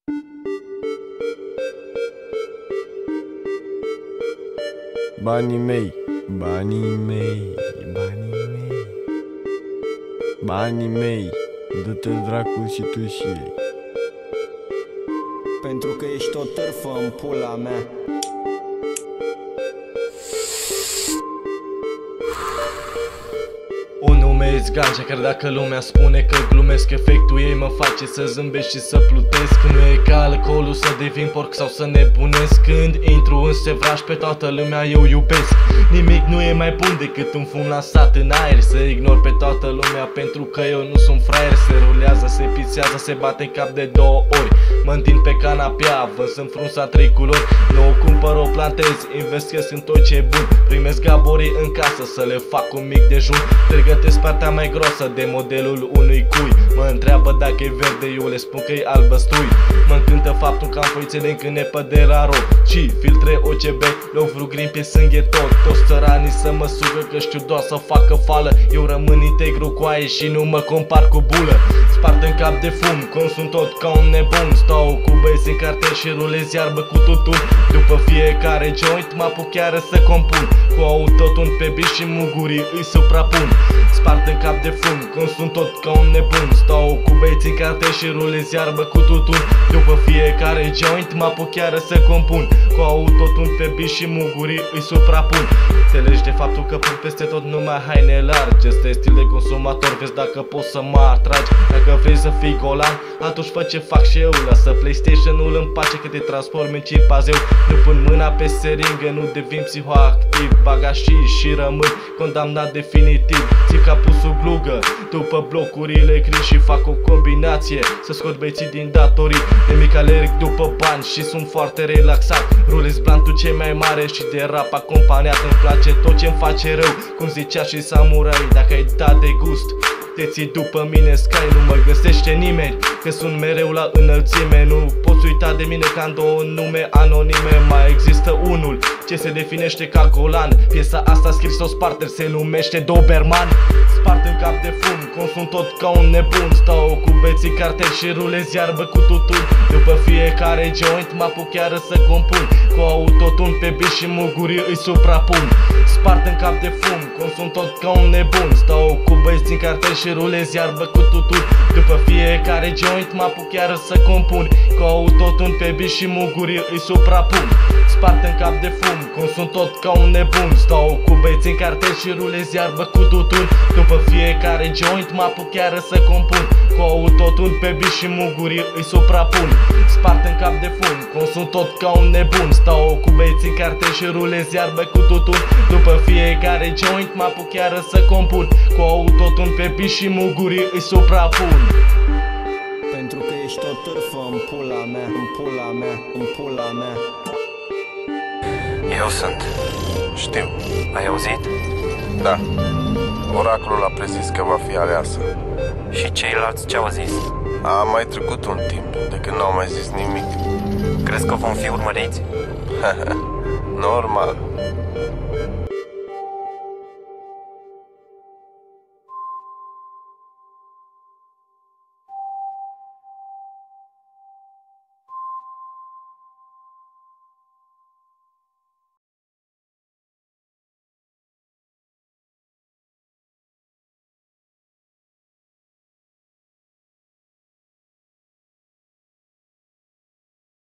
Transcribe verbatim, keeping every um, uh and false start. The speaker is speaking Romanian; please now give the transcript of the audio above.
Banii mei, banii mei, banii mei, banii mei, dă-te dracul și tu și ei. Pentru că ești o târfă în pula mea. Un nume ganja, chiar dacă lumea spune că glumesc, efectul ei mă face să zâmbesc și să plutesc. Nu e ca alcoolul să devin porc sau să nebunesc. Când intru în sevraj pe toată lumea eu iubesc. Nimic nu e mai bun decât un fum lansat în aer. Să ignor pe toată lumea pentru că eu nu sunt fraier. Se rulează, se pisează, se bate în cap de două ori. Mă întind pe canapea, văzând frunza trei culori. Nu o cumpăr, o plantez, investesc în tot ce e bun. Primesc gaborii în casă să le fac un mic dejun. Pregătesc partea mai grosă de modelul unui cui. Mă întreabă dacă e verde, eu le spun că e albăstrui. Mă încântă faptul că am foițele în cânepă de la rob și filtre O C B, loc vreun green pe sânghe tot. Toți țăranii să mă sugă că știu doar să facă fală. Eu rămân integru cu aia și nu mă compar cu bulă. Spart în cap de fum, consum tot ca un nebun. Stau cu băieți în cartel și rulez iarbă cu tutun. După fiecare joint mă apuc chiar să compun. Cu autotun pe beat și mugurii îi suprapun. Spart în cap de fum, consum tot ca un nebun. Stau cu băieți în cartel și rulez iarbă cu tutun. După fiecare joint mă apuc chiar să compun. Cu autotun pe beat și mugurii îi suprapun. Înțelegi de faptul că pun peste tot numai haine largi. Ăsta e stil de consumator, vezi dacă poți să mă atragi. Dacă vrei să fii golan, atunci fă ce fac și eu. Lasă PlayStation-ul în pace că te transformi în chipazeu. Nu pun mâna pe seringă, nu devin psihoactiv. Baga și și rămân condamnat definitiv. Ții capul sub glugă, după blocurile gri și fac o combinație să scot băieții din datorii. De mic alerg după bani și sunt foarte relaxat. Rulez blantul cel mai mare și de rap acompaniat. Îmi place tot ce-mi face rău, cum zicea și Samurai. Dacă ai dat de gust, te ții după mine, Sky, nu mă găsește nimeni, că sunt mereu la înălțime. Nu poți uita de mine ca în două nume anonime. Mai există unul ce se definește ca golan. Piesa asta scris-o Sparter, se numește Doberman. Spart în cap de fum, consum tot ca un nebun. Stau cu beții cartel și rulez iarbă cu tutun. După fiecare joint mă apuc chiar să compun. Cu autotun pe beat și mugurii îi suprapun. Spart în cap de fum, consum tot ca un nebun. Stau cu băieți în cartel și rulez iarbă cu tutun. După fiecare joint mă apuc chiar să compun. Cu autotun pe beat și mugurii îi suprapun. Spart în cap de fum, consum tot ca un nebun. Stau cu băieți în cartel și rulez iarbă cu tutun. După fiecare joint mă apuc chiar să compun. Cu autotun pe beat și mugurii îi suprapun. Spart în cap de fum, consum tot ca un nebun. Stau cu băieți în cartel și rulez iarbă cu tutun. După fiecare joint mă apuc chiar să compun. Cu autotun pe beat și mugurii îi suprapun. Pentru că ești o târfă în pula mea, în pula mea, în pula mea. Eu sunt. Știu. Ai auzit? Da. Oracolul a prezis că va fi aleasă. Și ceilalți ce au zis? A mai trecut un timp de când n-au mai zis nimic. Crezi că vom fi urmăriți? Normal.